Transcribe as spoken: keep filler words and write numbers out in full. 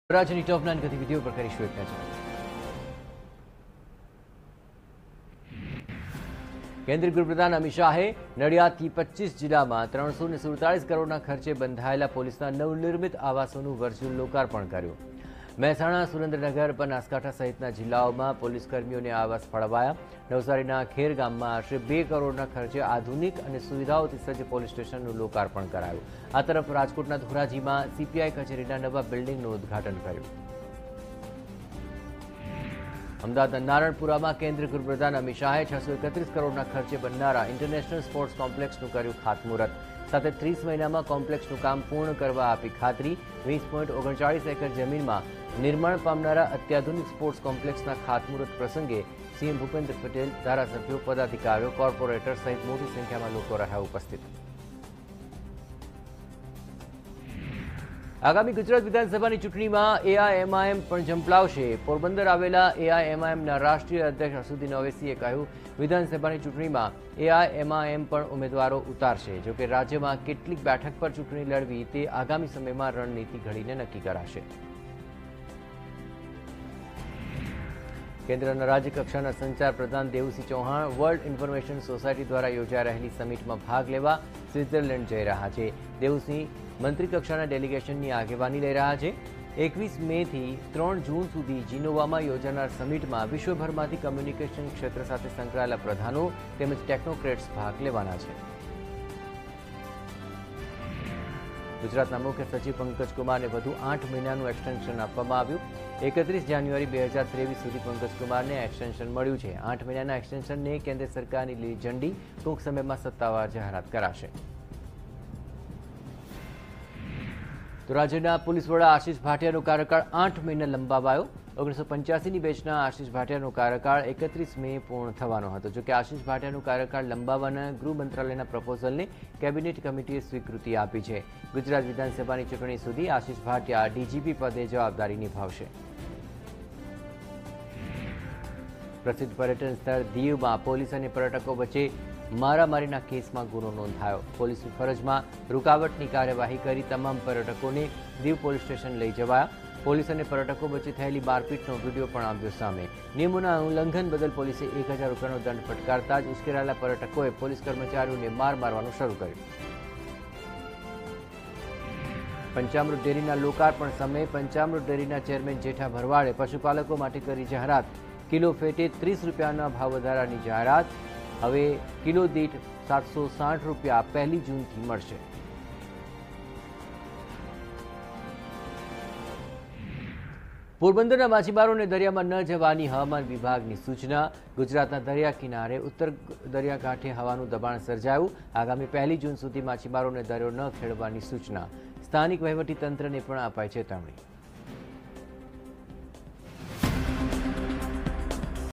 રાજ્યની ટોપ નાઇન ગતિવિધિઓ પર કરીશું એક નજર। કેન્દ્રીય ગૃહપ્રધાન અમિત શાહે નડિયાદથી પચીસ જિલ્લામાં ત્રણસો ને સુડતાલીસ કરોડના ખર્ચે બંધાયેલા પોલીસના નવનિર્મિત આવાસોનું વર્ચ્યુઅલ લોકાર્પણ કર્યું। મહેસાણા, સુરેન્દ્રનગર, બનાસકાંઠા સહિતના જિલ્લાઓમાં પોલીસ કર્મીઓને આવાસ ફાળવાયા। નવસારીના ખેર ગામમાં આશરે બે કરોડના ખર્ચે આધુનિક અને સુવિધાઓથી સજ્જ પોલીસ સ્ટેશનનું લોકાર્પણ કરાયું। આ તરફ રાજકોટના ધોરાજીમાં સીપીઆઈ કચેરીના નવા બિલ્ડિંગનું ઉદ્ઘાટન કર્યું। અમદાવાદના નારણપુરામાં કેન્દ્રીય ગૃહપ્રધાન અમિત શાહે છસો એકત્રીસ કરોડના ખર્ચે બનનારા ઇન્ટરનેશનલ સ્પોર્ટ્સ કોમ્પ્લેક્સનું કર્યું ખાતમુહૂર્ત। સાથે ત્રીસ મહિનામાં કોમ્પ્લેક્સનું કામ પૂર્ણ કરવા આપી ખાતરી। વીસ પોઈન્ટ ઓગણચાળીસ એકર જમીનમાં નિર્માણ પામનારા અત્યાધુનિક સ્પોર્ટ્સ કોમ્પ્લેક્સના ખાતમુહૂર્ત પ્રસંગે સીએમ ભૂપેન્દ્ર પટેલ, ધારાસભ્યો, પદાધિકારીઓ, કોર્પોરેટર સહિત મોટી સંખ્યામાં લોકો રહ્યા ઉપસ્થિત। આગામી ગુજરાત વિધાનસભાની ચૂંટણીમાં એઆઈએમઆઈએમ પણ ઝંપલાવશે। પોરબંદર આવેલા એઆઈએમઆઈએમના રાષ્ટ્રીય અધ્યક્ષ અસુદ્દીન ઓવૈસીએ કહ્યું, વિધાનસભાની ચૂંટણીમાં એઆઈએમઆઈએમ પણ ઉમેદવારો ઉતારશે। જોકે રાજ્યમાં કેટલીક બેઠક પર ચૂંટણી લડવી તે આગામી સમયમાં રણનીતિ ઘડીને નક્કી કરાશે। કેન્દ્રના રાજ્યકક્ષાના સંચાર પ્રધાન Devusinh Chauhan world information society દ્વારા યોજાઈ રહેલી સમિટમાં ભાગ લેવા સ્વિટ્ઝરલેન્ડ જઈ રહ્યા છે। દેવુસિંહ મંત્રી કક્ષાના ડેલિગેશનની આગેવાની લઈ રહ્યા છે। એકવીસ મે થી ત્રણ જૂન સુધી જીનોવામાં યોજાનાર સમિટમાં વિશ્વભરમાંથી કમ્યુનિકેશન ક્ષેત્ર સાથે સંકળાયેલા પ્રધાનો તેમજ ટેકનોક્રેટ્સ ભાગ લેવાના છે। ગુજરાતના મુખ્ય સચિવ પંકજ કુમારને વધુ આઠ મહિનાનું એક્સટેન્શન આપવામાં આવ્યું। એકત્રીસ જાન્યુઆરી બે હજાર ત્રેવીસ સુધી પંકજ કુમારને એક્સટેન્શન મળ્યું છે। આઠ મહિનાના એક્સટેન્શનને કેન્દ્ર સરકારની લીલી ઝંડી ટૂંક સમયમાં સત્તાવાર જાહેરાત કરાશે। તો રાજ્યના પોલીસ વડા આશિષ ભાટિયાનો કાર્યકાળ આઠ મહિના લંબાવાયો। ઓગણીસો પંચ્યાસીની બેચના આશિષ ભાટિયાનો કાર્યકાળ એકત્રીસ મે પૂર્ણ થવાનો હતો। જોકે આશિષ ભાટિયાનો કાર્યકાળ લંબાવવાના ગૃહ મંત્રાલયના પ્રપોઝલને કેબિનેટ કમિટીએ સ્વીકૃતિ આપી છે। ગુજરાત વિધાનસભાની ચૂંટણી સુધી આશિષ ભાટિયા ડીજીપી પદે જવાબદારી નિભાવશે। પ્રસિદ્ધ પર્યટન સ્થળ દીવમાં પોલીસ અને પર્યટકો વચ્ચે મારામારીના કેસમાં ગુનો નોંધાયો। પોલીસની ફરજમાં રૂકાવટની કાર્યવાહી કરી તમામ પર્યટકોને દીવ પોલીસ સ્ટેશન લઈ જવાયા। પોલીસ અને પર્યટકો વચ્ચે થયેલી મારપીટનો વિડીયો પણ આવ્યો સામે। નિયમોના ઉલ્લંઘન બદલ પોલીસે એક હજાર રૂપિયાનો દંડ ફટકારતા જ ઉશ્કેરાયેલા પર્યટકોએ પોલીસ કર્મચારીઓને માર મારવાનું શરૂ કર્યું। પંચામૃત ડેરીના લોકાર્પણ સમયે પંચામૃત ડેરીના ચેરમેન જેઠા ભરવાડે પશુપાલકો માટે કરી જાહેરાત। કિલો ફેટે ત્રીસ રૂપિયાના ભાવ વધારાની જાહેરાત। હવે કિલો દીઠ સાતસો સાઠ રૂપિયા પહેલી જૂનથી મળશે। પોરબંદરના માછીમારોને દરિયામાં ન જવાની હવામાન વિભાગની સૂચના। ગુજરાતના દરિયા કિનારે ઉત્તર દરિયાકાંઠે હવાનું દબાણ સર્જાયું। આગામી પહેલી જૂન સુધી માછીમારોને દરિયો ન ખેડવાની સૂચના। સ્થાનિક વહીવટીતંત્રને પણ અપાઈ ચેતવણી।